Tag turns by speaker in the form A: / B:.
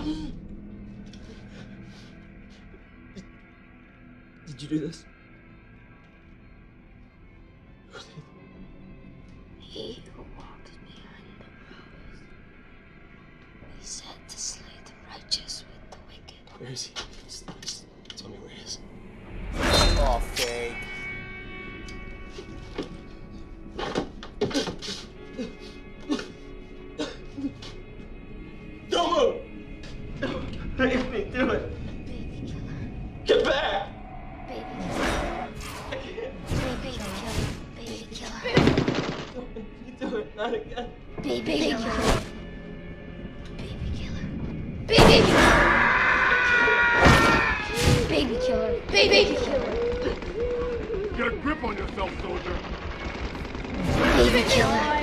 A: Did you do this?
B: He who walks behind the rose. He said to slay the righteous with the wicked.
A: Where is he? Just tell me where he is.
C: Oh, fake.
A: Don't move! Make me do it.
B: Baby killer.
A: Get back!
B: Baby killer.
A: I can't.
B: Baby killer. Baby killer.
A: Don't make me do it. Not again.
B: Baby killer. Baby killer. Baby killer. Baby killer. Baby killer.
D: Get a grip on yourself, soldier.
B: Baby killer.